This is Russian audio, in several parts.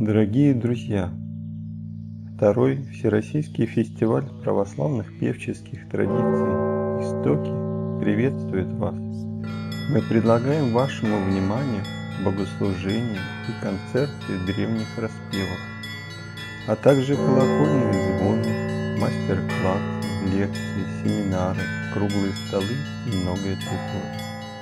Дорогие друзья, второй Всероссийский фестиваль православных певческих традиций «Истоки» приветствует вас. Мы предлагаем вашему вниманию богослужения и концерты древних распевов, а также колокольные звоны, мастер-классы, лекции, семинары, круглые столы и многое другое.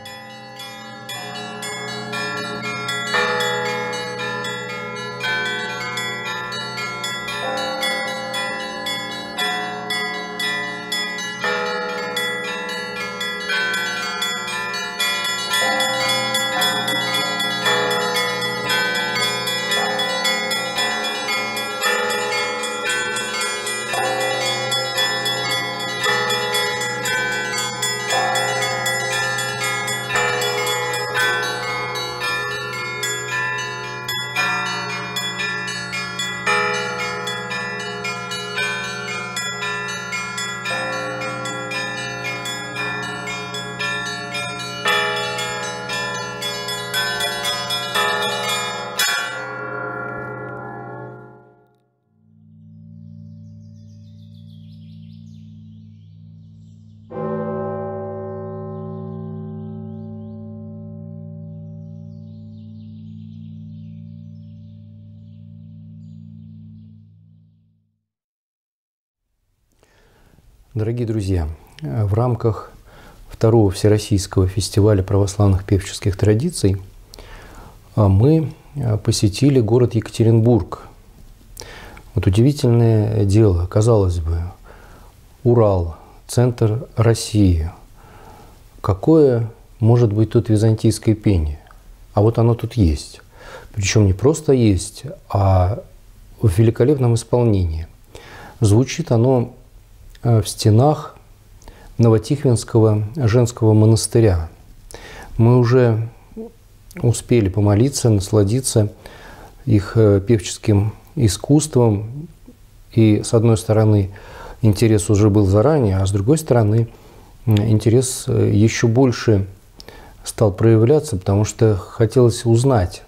Дорогие друзья, в рамках второго Всероссийского фестиваля православных певческих традиций мы посетили город Екатеринбург. Вот удивительное дело, казалось бы, Урал, центр России. Какое может быть тут византийское пение? А вот оно тут есть. Причем не просто есть, а в великолепном исполнении. Звучит оно в стенах Новотихвинского женского монастыря. Мы уже успели помолиться, насладиться их певческим искусством. И с одной стороны, интерес уже был заранее, а с другой стороны, интерес еще больше стал проявляться, потому что хотелось узнать,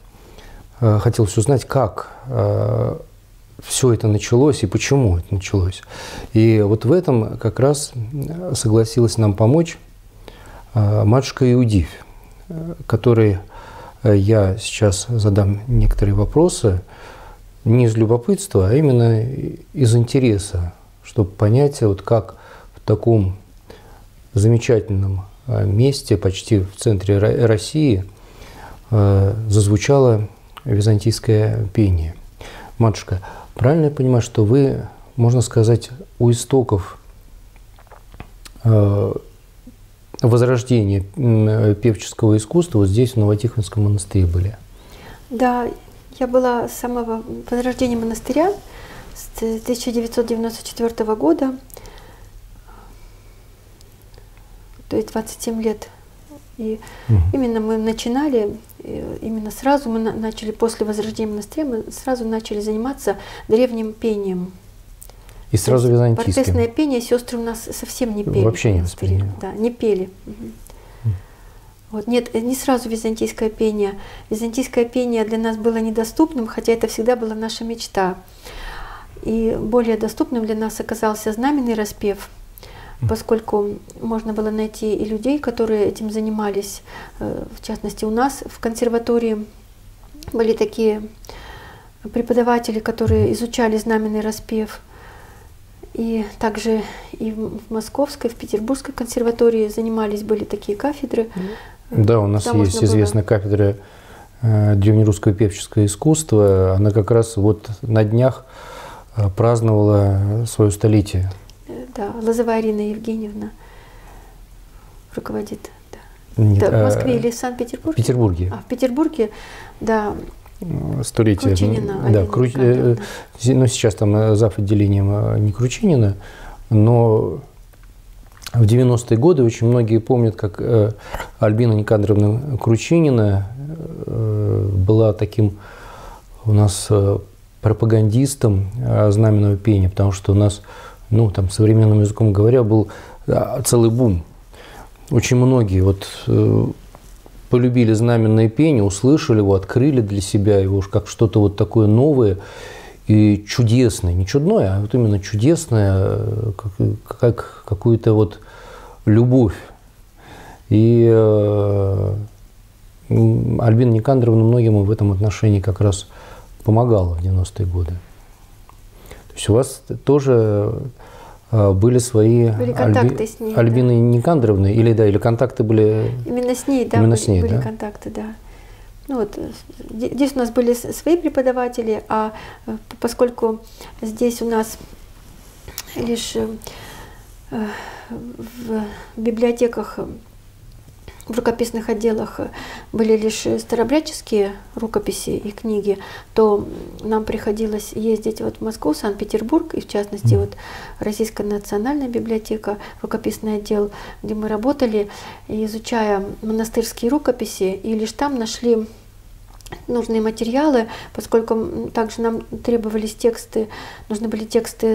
как все это началось и почему это началось. И вот в этом как раз согласилась нам помочь матушка Иудифь, которой я сейчас задам некоторые вопросы не из любопытства, а именно из интереса, чтобы понять, вот как в таком замечательном месте, почти в центре России, зазвучало византийское пение. Матушка, правильно я понимаю, что вы, можно сказать, у истоков возрождения певческого искусства вот здесь, в Новотихвинском монастыре были? Да, я была с самого возрождения монастыря, с 1994 года, то есть 27 лет. И именно мы начинали, именно сразу мы начали, после возрождения монастыря, мы сразу начали заниматься древним пением. И сразу византийским? Протестное пение сестры у нас совсем не пели. Вообще не восприняли? Да, не пели. Вот. Нет, не сразу византийское пение. Византийское пение для нас было недоступным, хотя это всегда была наша мечта. И более доступным для нас оказался знаменный распев, поскольку можно было найти и людей, которые этим занимались. В частности, у нас в консерватории были такие преподаватели, которые изучали знаменный распев. И также и в Московской, в Петербургской консерватории занимались, были такие кафедры. Да, у нас есть известная кафедра древнерусского певческого искусства. Она как раз вот на днях праздновала свое столетие. Да, Лозовая Арина Евгеньевна руководит. Да. Нет, в Москве или в Санкт-Петербурге? В Петербурге. А в Петербурге, да. Столетие. Кручинина. Да, но сейчас там зав. Отделением не Кручинина, но в 90-е годы очень многие помнят, как Альбина Никандровна Кручинина была таким у нас пропагандистом знаменного пения, потому что у нас, ну, там, современным языком говоря, был целый бум. Очень многие вот полюбили знаменное пение, услышали его, открыли для себя его уж как что-то вот такое новое и чудесное. Не чудное, а вот именно чудесное, как какую-то вот любовь. И Альбина Никандровна многим в этом отношении как раз помогала в 90-е годы. То есть у вас тоже были свои контакты с ней, Альбины Никандровны, или контакты были… Именно с ней, да, именно с ней, были да? контакты, да. Ну вот, здесь у нас были свои преподаватели, а поскольку здесь у нас лишь в библиотеках, в рукописных отделах были лишь старообрядческие рукописи и книги, то нам приходилось ездить вот в Москву, Санкт-Петербург, и в частности вот Российская национальная библиотека, рукописный отдел, где мы работали, изучая монастырские рукописи, и лишь там нашли нужные материалы, поскольку также нам требовались тексты, нужны были тексты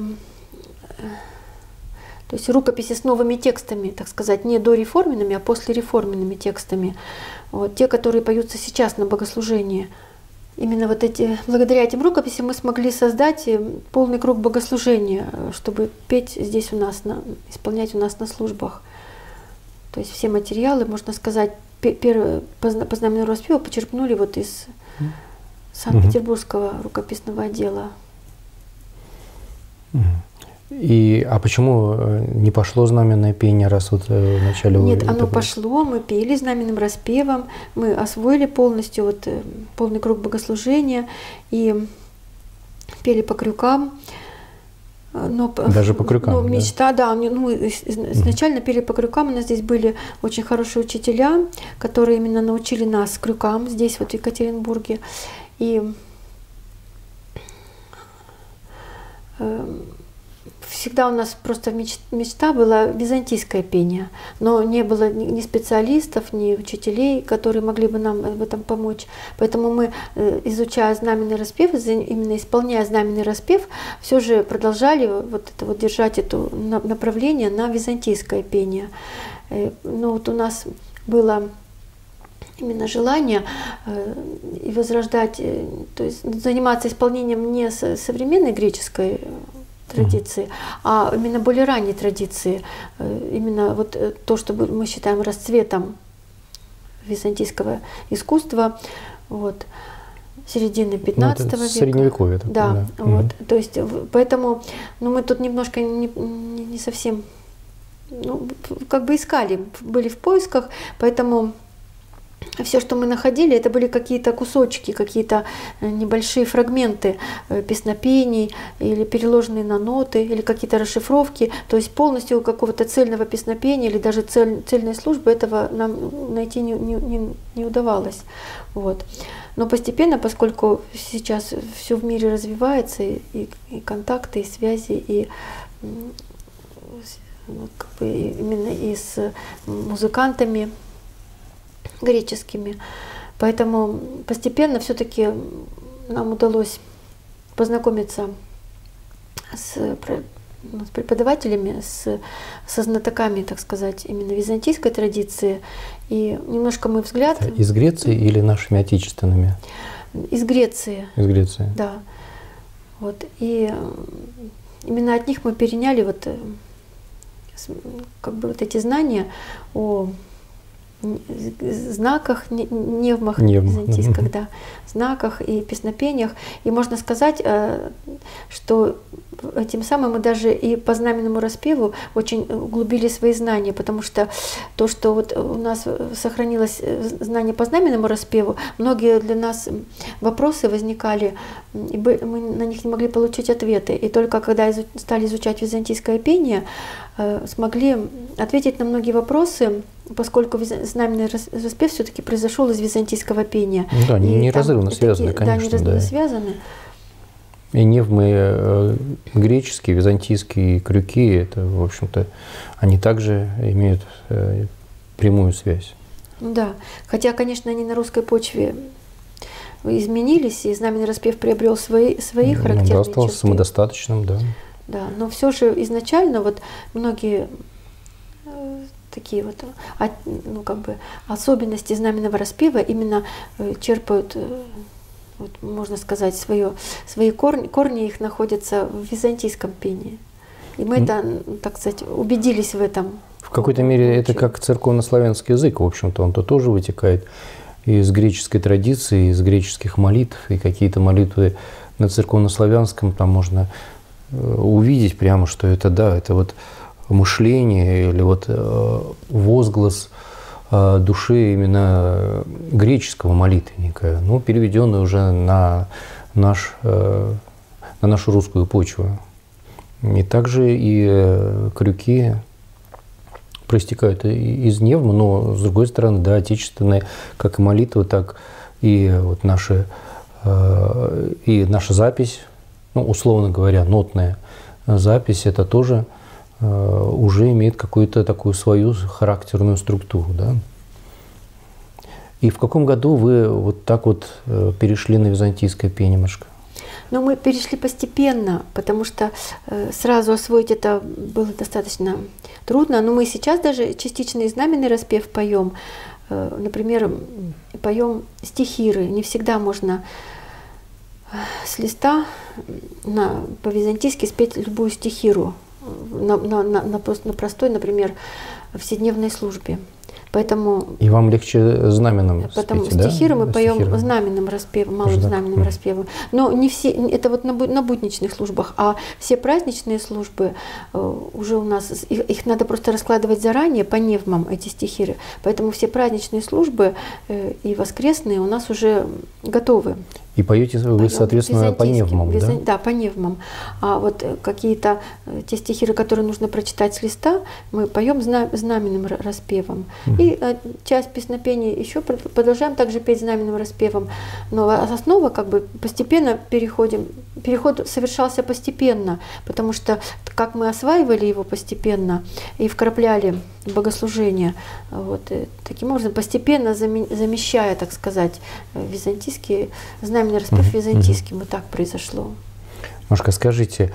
то есть рукописи с новыми текстами, так сказать, не дореформенными, а послереформенными текстами. Вот, те, которые поются сейчас на богослужении. Именно вот благодаря этим рукописям мы смогли создать полный круг богослужения, чтобы петь здесь у нас, исполнять у нас на службах. То есть все материалы, можно сказать, по знаменному распеву почерпнули вот из Санкт-Петербургского рукописного отдела. А почему не пошло знаменное пение, раз вот в начале… Нет, оно пошло, мы пели знаменным распевом, мы освоили полностью вот, полный круг богослужения и пели по крюкам. Но, даже по крюкам? Ну, мечта, да. Ну, изначально пели по крюкам, у нас здесь были очень хорошие учителя, которые именно научили нас крюкам здесь, вот в Екатеринбурге. И всегда у нас просто мечта была византийское пение, но не было ни специалистов, ни учителей, которые могли бы нам в этом помочь. Поэтому мы, изучая знаменный распев, именно исполняя знаменный распев, все же продолжали держать это направление на византийское пение. Но вот у нас было именно желание и возрождать, то есть заниматься исполнением не современной греческой традиции, а именно более ранней традиции. Именно вот то, что мы считаем расцветом византийского искусства, вот, середины 15 века. Средневековье. Да, вот. То есть, поэтому мы тут немножко не совсем, как бы искали, были в поисках, поэтому все, что мы находили, это были какие-то кусочки, какие-то небольшие фрагменты песнопений или переложенные на ноты, или какие-то расшифровки. То есть полностью какого-то цельного песнопения или даже цельной службы этого нам найти не удавалось. Вот. Но постепенно, поскольку сейчас все в мире развивается, и контакты, и связи, и именно и с музыкантами греческими. Поэтому постепенно все-таки нам удалось познакомиться с преподавателями, со знатоками, так сказать, именно византийской традиции. И немножко мой взгляд… Из Греции или нашими отечественными? Из Греции. Из Греции. Да. Вот. И именно от них мы переняли эти знания о знаках, невмах византийских, да, знаках и песнопениях. И можно сказать, что этим самым мы даже и по знаменному распеву очень углубили свои знания, потому что то, что вот у нас сохранилось знание по знаменному распеву, многие для нас вопросы возникали, и мы на них не могли получить ответы. И только когда стали изучать византийское пение, смогли ответить на многие вопросы, поскольку знаменный распев все-таки произошел из византийского пения. Да, неразрывно связаны, конечно. Да, неразрывно связаны. И невмы греческие, византийские крюки, это, в общем-то, они также имеют прямую связь. Да, хотя, конечно, они на русской почве изменились, и знаменный распев приобрел свои характерные черты. Остался самодостаточным, да. Да, но все же изначально вот многие такие вот ну, как бы особенности знаменного распева именно черпают, вот, можно сказать, свои корни их находятся в византийском пении. И мы это, так сказать, убедились в этом. В какой-то мере это как церковнославянский язык, в общем-то, он-то тоже вытекает из греческой традиции, из греческих молитв, и какие-то молитвы на церковнославянском там можно увидеть прямо, что это, да, это вот мышление или вот возглас души именно греческого молитвенника, ну, переведенный уже на нашу русскую почву. И также и крюки проистекают из невмы, но, с другой стороны, да, отечественные, как и молитвы, так и вот наша запись, ну, условно говоря, нотная запись, это тоже уже имеет какую-то такую свою характерную структуру, да. И в каком году вы вот так вот перешли на византийское пение, Машка? Но мы перешли постепенно, потому что сразу освоить это было достаточно трудно. Но мы сейчас даже частичный знаменный распев поем. Например, поем стихиры. Не всегда можно с листа по-византийски спеть любую стихиру на простой, например, вседневной службе. Поэтому, и вам легче знаменным потому спеть, да? Стихиры мы поем знаменным распевом, малым знаменным распевом. Но не все, это вот на будничных службах, а все праздничные службы уже у нас, их надо просто раскладывать заранее по невмам, эти стихиры. Поэтому все праздничные службы и воскресные у нас уже готовы. И поете вы, соответственно, по невмам, да? Да, по невмам. А вот какие-то те стихиры, которые нужно прочитать с листа, мы поем знаменным распевом. И часть песнопения еще продолжаем также петь знаменным распевом. Но основа как бы постепенно переход совершался постепенно, потому что как мы осваивали его постепенно и вкрапляли богослужение, вот, таким образом постепенно замещая, так сказать, византийский знаменный распев византийским. Вот так произошло. Машка, скажите,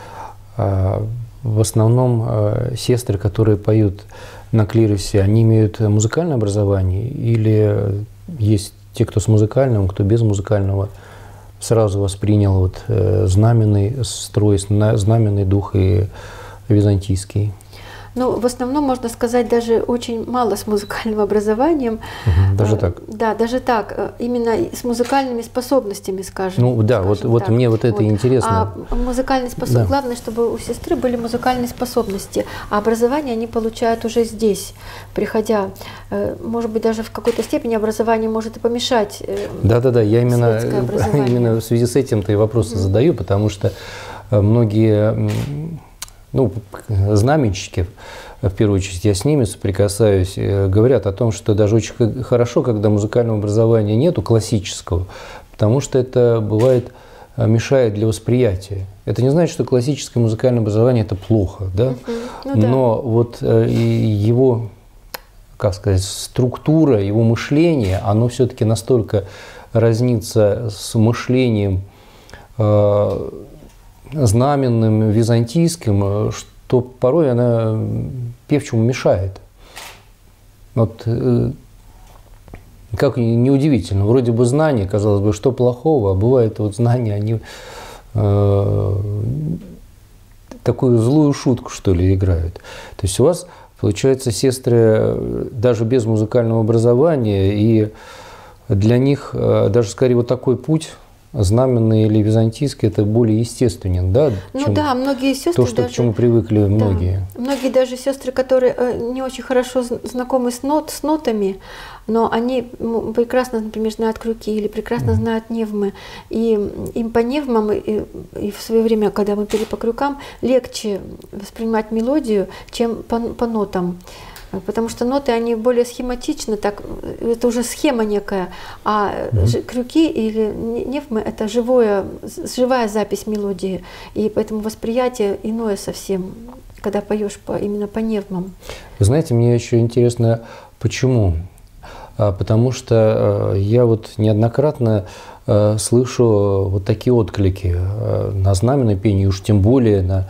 в основном сестры, которые поют на клиросе, они имеют музыкальное образование или есть те, кто с музыкальным, кто без музыкального, сразу воспринял вот знаменный строй, знаменный дух и византийский? Ну, в основном, можно сказать, даже очень мало с музыкальным образованием. Даже так? Да, даже так. Именно с музыкальными способностями, скажем. Ну да, вот мне вот это интересно. А музыкальные способности, главное, чтобы у сестры были музыкальные способности, а образование они получают уже здесь, приходя. Может быть, даже в какой-то степени образование может и помешать. Да, я именно в связи с этим-то и вопросы задаю, потому что многие... Ну, знаменщики, в первую очередь я с ними соприкасаюсь, говорят о том, что даже очень хорошо, когда музыкального образования нету, классического, потому что это бывает мешает для восприятия. Это не значит, что классическое музыкальное образование это плохо, да? Но вот его, как сказать, структура, его мышление, оно все-таки настолько разнится с мышлением знаменным византийским, что порой она певчему мешает. Вот как неудивительно, вроде бы знания, казалось бы, что плохого, а бывает вот знания, они такую злую шутку, что ли, играют. То есть у вас, получается, сестры даже без музыкального образования, и для них даже скорее вот такой путь, знаменный или византийский, это более естественен, да? Ну да, многие сестры к чему привыкли многие. Да, многие даже сестры, которые не очень хорошо знакомы с нотами, но они прекрасно, например, знают крюки или прекрасно знают невмы. И им по невмам и в свое время, когда мы пели по крюкам, легче воспринимать мелодию, чем по нотам. Потому что ноты, они более схематичны, так, это уже схема некая, а крюки или невмы – это живая запись мелодии, и поэтому восприятие иное совсем, когда поешь именно по невмам. Вы знаете, мне еще интересно, почему? Потому что я вот неоднократно слышу вот такие отклики на знаменное пение, уж тем более на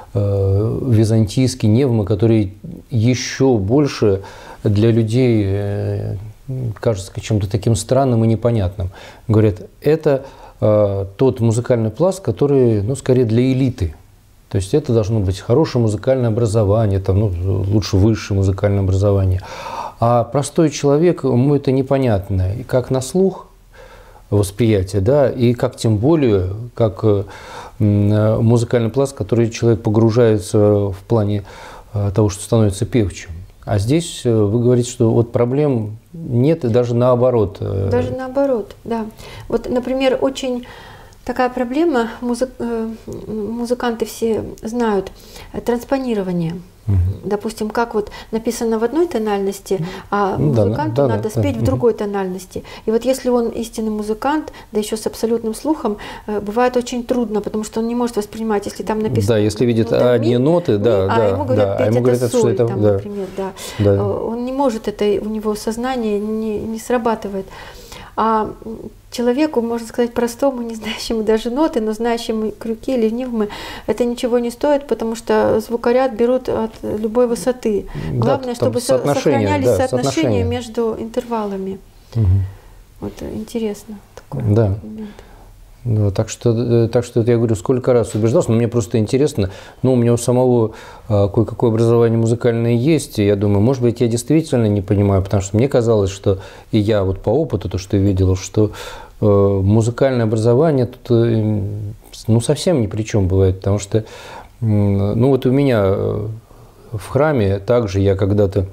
византийский, невмы, которые еще больше для людей кажется чем-то таким странным и непонятным. Говорят, это тот музыкальный пласт, который, ну, скорее для элиты. То есть это должно быть хорошее музыкальное образование, там, ну, лучше высшее музыкальное образование. А простой человек, ему это непонятно. И как на слух восприятие, да, и как тем более, как музыкальный пласт, в который человек погружается в плане того, что становится певчим. А здесь вы говорите, что вот проблем нет, и даже наоборот. Даже наоборот, да. Вот, например, очень такая проблема, музыканты все знают, транспонирование. Допустим, как вот написано в одной тональности, а музыканту надо спеть в другой тональности. И вот если он истинный музыкант, да еще с абсолютным слухом, бывает очень трудно, потому что он не может воспринимать, если там написано... Да, если видит одни ноты, да, а ему говорят, петь это соль, там, да, например, да. Да. Он не может, это у него сознание не срабатывает. А человеку, можно сказать, простому, не знающему даже ноты, но знающему крюки или невмы, это ничего не стоит, потому что звукоряд берут от любой высоты. Главное, чтобы сохранялись соотношения между интервалами. Вот интересно такое. Да. Да, так что я говорю, сколько раз убеждался, но мне просто интересно, ну, у меня у самого кое-какое образование музыкальное есть, и я думаю, может быть, я действительно не понимаю, потому что мне казалось, что и я вот по опыту, то, что я видел, что музыкальное образование тут, ну, совсем ни при чем бывает, потому что, ну, вот у меня в храме также я когда-то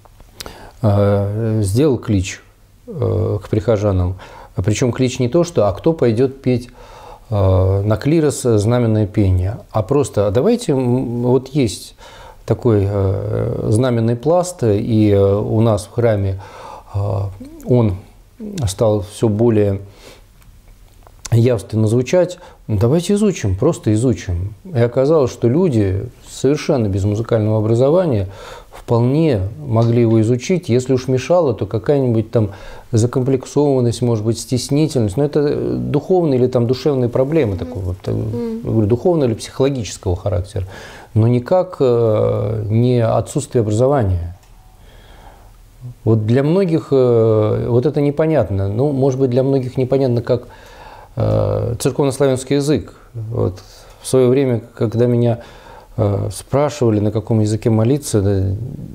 сделал клич к прихожанам. Причем клич не то, что, а кто пойдет петь на клирос знаменное пение, а просто, а давайте, вот есть такой знаменный пласт, и у нас в храме он стал все более явственно звучать, давайте изучим, просто изучим. И оказалось, что люди совершенно без музыкального образования вполне могли его изучить. Если уж мешало, то какая-нибудь там закомплексованность, может быть, стеснительность. Но это духовные или там душевные проблемы такого, духовного или психологического характера. Но никак не отсутствие образования. Вот для многих вот это непонятно. Ну, может быть, для многих непонятно, как церковнославянский язык. Вот в свое время, когда меня спрашивали, на каком языке молиться,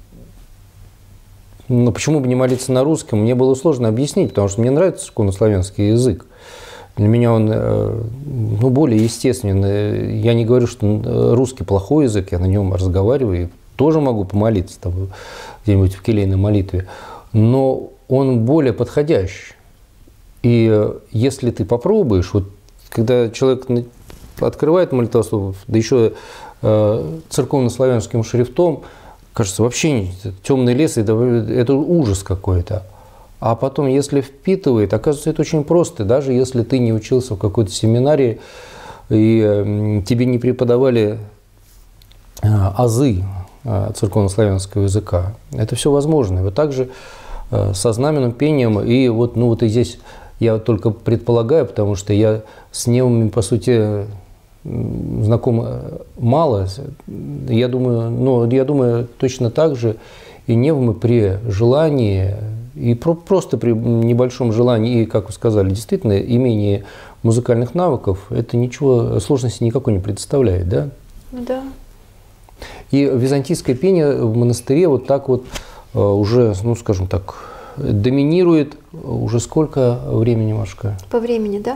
но почему бы не молиться на русском, мне было сложно объяснить, потому что мне нравится церковнославянский язык. Для меня он, ну, более естественный. Я не говорю, что русский плохой язык, я на нем разговариваю, и тоже могу помолиться там, где-нибудь в келейной молитве, но он более подходящий. И если ты попробуешь, вот когда человек открывает молитвослов, да еще церковнославянским шрифтом, кажется, вообще темный лес, это ужас какой-то. А потом, если впитывает, оказывается, это очень просто. Даже если ты не учился в какой-то семинарии, и тебе не преподавали азы церковнославянского языка, это все возможно. И вот так же со знаменным пением, и вот, ну, вот и здесь я только предполагаю, потому что я с невмами, по сути, знаком мало. Я думаю, точно так же и невмы при желании, и просто при небольшом желании, и, как вы сказали, действительно, имение музыкальных навыков, это ничего, сложности никакой не представляет, да? Да. И византийское пение в монастыре вот так вот уже, ну, скажем так, доминирует уже сколько времени, Машка? По времени, да?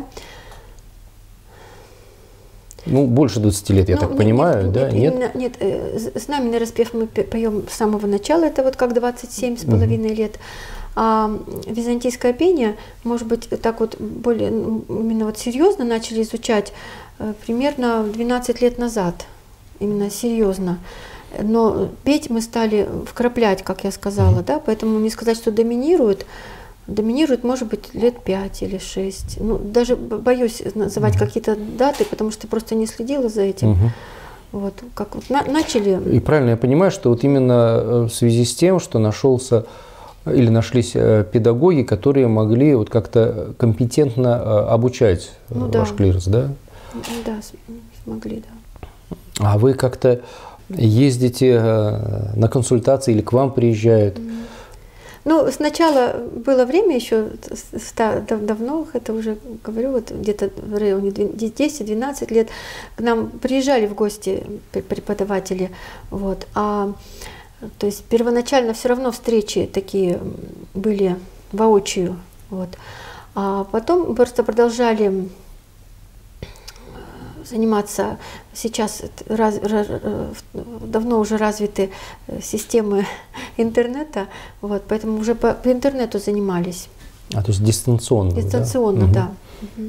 Ну, больше 20 лет, я так понимаю, да? Нет? Нет, знаменный распев мы поем с самого начала, это вот как 27,5 лет. А византийское пение, может быть, так вот более, именно вот серьезно начали изучать примерно 12 лет назад, именно серьезно. Но петь мы стали вкраплять, как я сказала, да, поэтому не сказать, что доминирует, может быть, лет 5 или 6. Ну, даже боюсь называть какие-то даты, потому что просто не следила за этим. Вот, как вот начали. И правильно я понимаю, что вот именно в связи с тем, что нашлись педагоги, которые могли вот как-то компетентно обучать ваш клирос, да? Да, смогли, да. А вы как-то ездите на консультации или к вам приезжают? Ну, сначала было время еще давно, это уже говорю, вот где-то в районе 10-12 лет к нам приезжали в гости преподаватели, вот, то есть первоначально все равно встречи такие были воочию, вот, а потом просто продолжали заниматься. Сейчас давно уже развиты системы интернета, вот, поэтому уже по интернету занимались. То есть дистанционно? Дистанционно, да. Угу.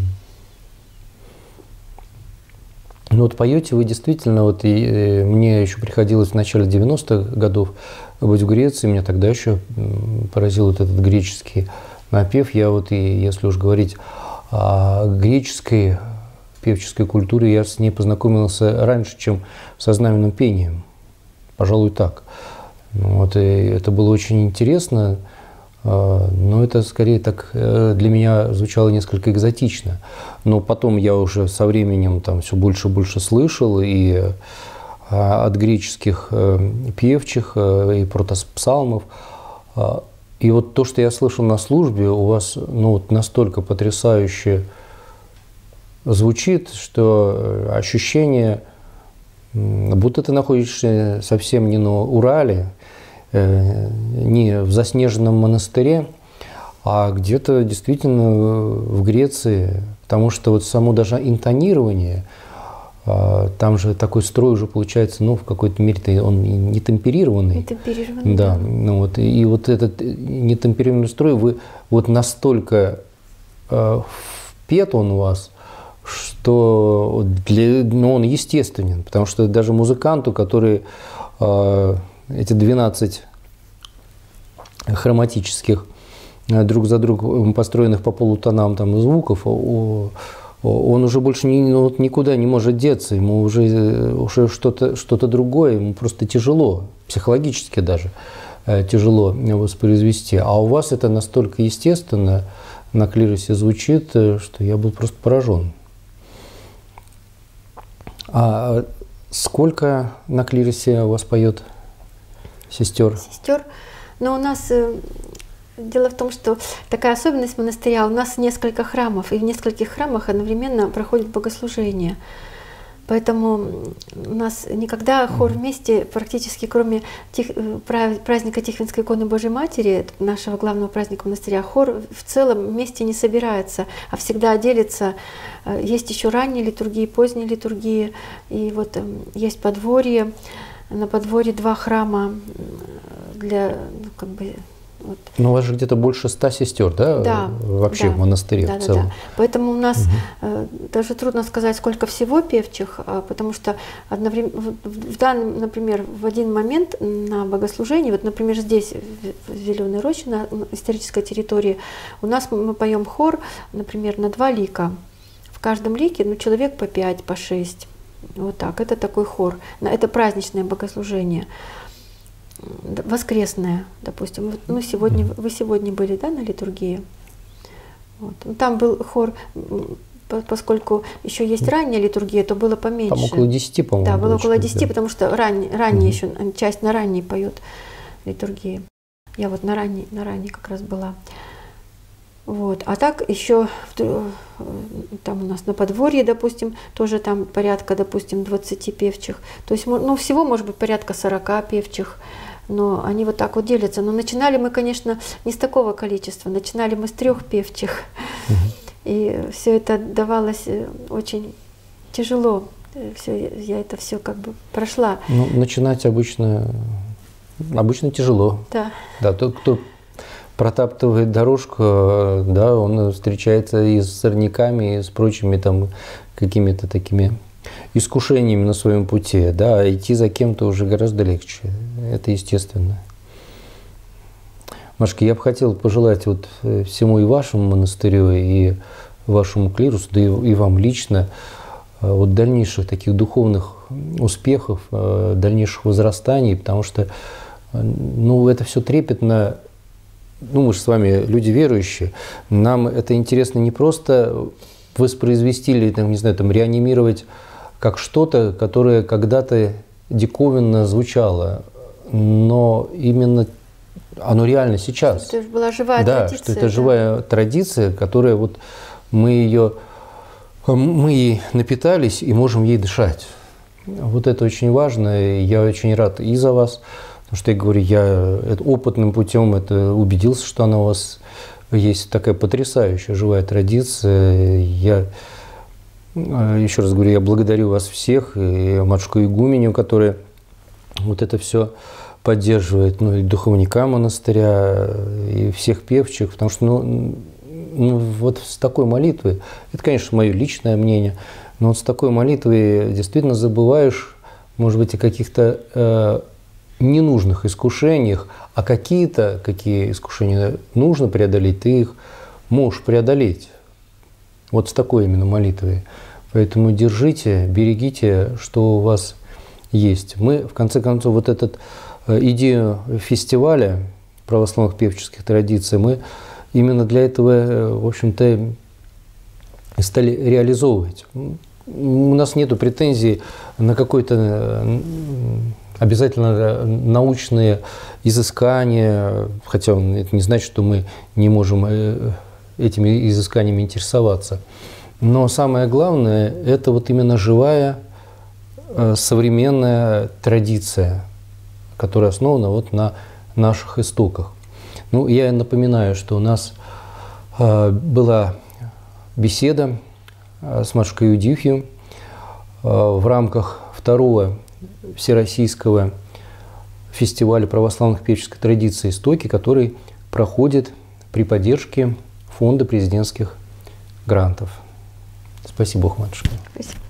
Ну вот поете вы действительно, вот и мне еще приходилось в начале 90-х годов быть в Греции, меня тогда еще поразил вот этот греческий напев. Я вот, и если уж говорить о греческой певческой культуре, я с ней познакомился раньше, чем со знаменным пением. Пожалуй, так. Вот, и это было очень интересно, но это скорее так для меня звучало несколько экзотично. Но потом я уже со временем там все больше и больше слышал и от греческих певчих, и протопсалмов. И вот то, что я слышал на службе, у вас вот настолько потрясающе звучит, что ощущение, будто ты находишься совсем не на Урале, не в заснеженном монастыре, а где-то действительно в Греции, потому что вот само даже интонирование, там же такой строй уже получается, в какой-то мере он не темперированный. Темперированный, да. Вот, и вот этот нетемперированный строй, вы вот настолько впет он у вас, что он естественен, потому что даже музыканту, который эти 12 хроматических друг за другом построенных по полутонам там, звуков, он уже больше никуда не может деться, ему уже что-то другое, ему просто тяжело, психологически даже тяжело воспроизвести. А у вас это настолько естественно на клиросе звучит, что я был просто поражен. А сколько на клиросе у вас поет сестер? Сестер? Но у нас дело в том, что такая особенность монастыря, у нас несколько храмов, и в нескольких храмах одновременно проходит богослужение. Поэтому у нас никогда хор вместе, практически кроме праздника Тихвинской иконы Божьей Матери, нашего главного праздника монастыря, хор в целом вместе не собирается, а всегда делится. Есть еще ранние литургии, поздние литургии, и вот есть подворье. На подворье 2 храма для, вот. Но у вас же где-то больше 100 сестер, да? Да. Вообще в монастыре в целом. Да. Поэтому у нас даже трудно сказать, сколько всего певчих, потому что например, в один момент на богослужении, вот, например, здесь, в Зеленой Роще, на исторической территории, у нас мы поем хор, например, на 2 лика. В каждом лике человек по 5, по 6. Вот так. Это такой хор. Это праздничное богослужение. Воскресное, допустим. Вы сегодня были, да, на литургии? Вот. Там был хор, поскольку еще есть ранняя литургия, то было поменьше. Там около 10, по-моему. Да, было около 10, потому что ранее еще, часть на ранней поет литургии. Я вот на ранней как раз была. Вот. А так еще там у нас на подворье, допустим, тоже там порядка, допустим, 20 певчих. То есть, всего может быть порядка 40 певчих, но они вот так вот делятся. Но начинали мы, конечно, не с такого количества, начинали мы с 3 певчих. И все это давалось очень тяжело. Я это все как бы прошла. Начинать обычно тяжело. Да. Да, тот, кто протаптывает дорожку, да, он встречается и с сорняками, и с прочими там какими-то такими искушениями на своем пути, да, а идти за кем-то уже гораздо легче. Это естественно. Машка, я бы хотел пожелать вот всему и вашему монастырю, и вашему клирусу, да и вам лично, вот дальнейших таких духовных успехов, дальнейших возрастаний, потому что это все трепетно. Мы же с вами люди верующие, нам это интересно не просто воспроизвести или, реанимировать как что-то, которое когда-то диковинно звучало, но именно оно реально сейчас. Это была живая да, традиция. Что это живая традиция, которая вот мы ей напитались и можем ей дышать. Вот это очень важно, и я очень рад и за вас, потому что я говорю, я опытным путем убедился, что она у вас есть такая потрясающая живая традиция. Я еще раз говорю, я благодарю вас всех, и матушку игуменю, которая вот это все поддерживает, ну и духовника монастыря, и всех певчих, потому что ну, вот с такой молитвой, это, конечно, мое личное мнение, но вот с такой молитвой действительно забываешь, может быть, о каких-то ненужных искушениях, а какие искушения нужно преодолеть, ты их можешь преодолеть. Вот с такой именно молитвой. Поэтому держите, берегите, что у вас есть. Мы, в конце концов, вот эту идею фестиваля православных певческих традиций, мы именно для этого, в общем-то, стали реализовывать. У нас нет претензий на какой-то обязательно научные изыскания, хотя это не значит, что мы не можем этими изысканиями интересоваться. Но самое главное – это вот именно живая современная традиция, которая основана вот на наших истоках. Ну, я напоминаю, что у нас была беседа с матушкой Юдифью в рамках второго Всероссийского фестиваля православных певческой традиции «Истоки», который проходит при поддержке Фонда президентских грантов. Спасибо, матушка. Спасибо.